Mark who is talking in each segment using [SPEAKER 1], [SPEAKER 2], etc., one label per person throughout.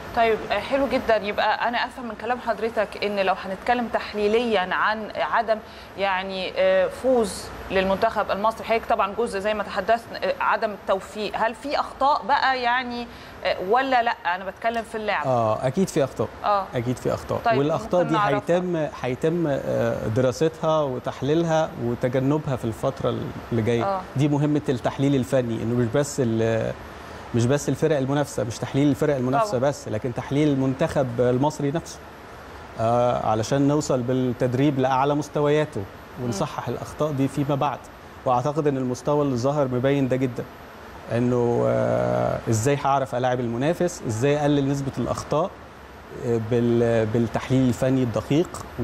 [SPEAKER 1] طيب حلو جدا. يبقى انا افهم من كلام حضرتك ان لو هنتكلم تحليليا عن عدم يعني فوز للمنتخب المصري، حضرتك طبعا جزء زي ما تحدثنا عدم التوفيق، هل في اخطاء بقى يعني ولا لا؟ انا بتكلم في اللعب.
[SPEAKER 2] اكيد في اخطاء. اكيد في اخطاء.
[SPEAKER 1] طيب
[SPEAKER 2] والاخطاء دي هيتم دراستها وتحليلها وتجنبها في الفتره اللي جايه. دي مهمه التحليل الفني، انه مش بس الفرق المنافسه، مش تحليل الفرق المنافسه بس، لكن تحليل المنتخب المصري نفسه علشان نوصل بالتدريب لاعلى مستوياته ونصحح الاخطاء دي فيما بعد. واعتقد ان المستوى اللي ظهر مبين ده جدا، انه ازاي هعرف الاعب المنافس، ازاي اقلل نسبه الاخطاء بالتحليل الفني الدقيق،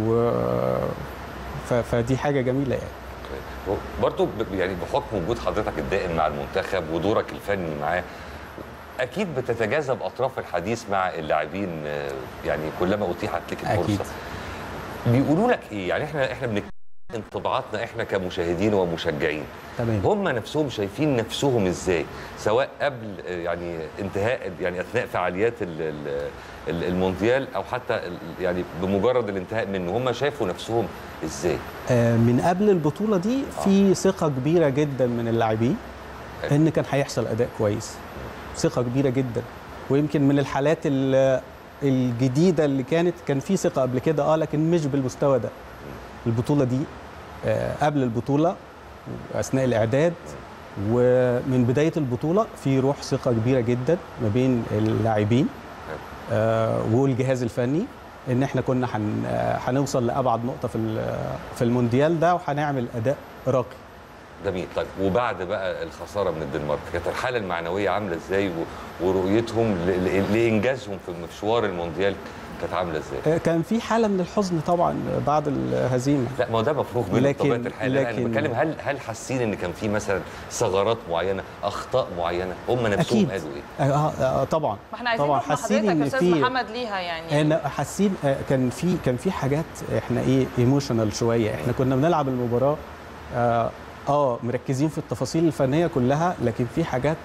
[SPEAKER 2] فدي حاجه جميله يعني.
[SPEAKER 3] برضه يعني بحكم وجود حضرتك الدائم مع المنتخب ودورك الفني معاه، اكيد بتتجاذب اطراف الحديث مع اللاعبين، يعني كلما اتيحت لك الفرصه. أكيد. بيقولوا لك ايه؟ يعني احنا بنتكلم انطباعاتنا احنا كمشاهدين ومشجعين.
[SPEAKER 2] تمام.
[SPEAKER 3] هم نفسهم شايفين نفسهم ازاي، سواء قبل يعني انتهاء يعني اثناء فعاليات المونديال او حتى يعني بمجرد الانتهاء منه، هم شايفوا نفسهم ازاي؟
[SPEAKER 2] من قبل البطوله دي في ثقه كبيره جدا من اللاعبين ان كان هيحصل اداء كويس، ثقه كبيره جدا. ويمكن من الحالات الجديده اللي كان في ثقه قبل كده لكن مش بالمستوى ده. البطوله دي قبل البطوله واثناء الاعداد ومن بدايه البطوله في روح ثقه كبيره جدا ما بين اللاعبين والجهاز الفني، ان احنا كنا هنوصل لابعد نقطه في المونديال ده وهنعمل اداء راقي.
[SPEAKER 3] جميل. طيب وبعد بقى الخساره من الدنمارك، كانت الحاله المعنويه عامله ازاي ورؤيتهم لانجازهم في مشوار المونديال كانت عامله ازاي؟
[SPEAKER 2] كان في حاله من الحزن طبعا بعد الهزيمه.
[SPEAKER 3] لا ما هو ده مفروغ منه بطبيعه الحال. انا بتكلم هل حاسين ان كان في مثلا ثغرات معينه، اخطاء معينه هم نفسهم قالوا
[SPEAKER 2] ايه؟ طبعا.
[SPEAKER 1] ما احنا عايزين نروح حضرتك يا استاذ محمد ليها يعني.
[SPEAKER 2] انا حاسين كان في حاجات احنا ايموشنال شويه. احنا كنا بنلعب المباراه مركزين في التفاصيل الفنيه كلها، لكن في حاجات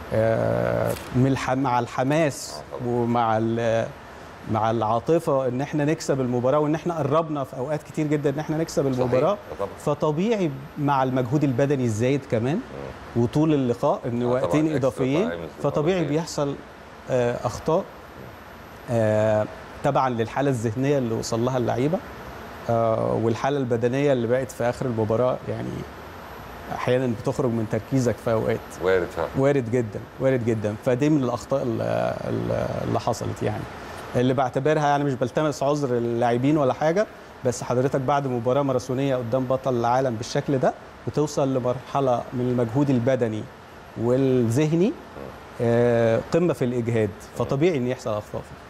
[SPEAKER 2] مع الحماس ومع مع العاطفه ان احنا نكسب المباراه، وان احنا قربنا في اوقات كتير جدا ان احنا نكسب المباراه. فطبيعي مع المجهود البدني الزايد كمان وطول اللقاء ان وقتين اضافيين، فطبيعي بيحصل اخطاء تبعا للحاله الذهنيه اللي وصل لها اللعيبه والحاله البدنيه اللي بقت في اخر المباراه. يعني احيانا بتخرج من تركيزك في اوقات. وارد جدا. فدي من الاخطاء اللي حصلت، يعني اللي بعتبرها يعني مش بلتمس عذر اللاعبين ولا حاجه، بس حضرتك بعد مباراه ماراثونيه قدام بطل العالم بالشكل ده وتوصل لمرحله من المجهود البدني والذهني قمه في الاجهاد، فطبيعي ان يحصل اخطاء.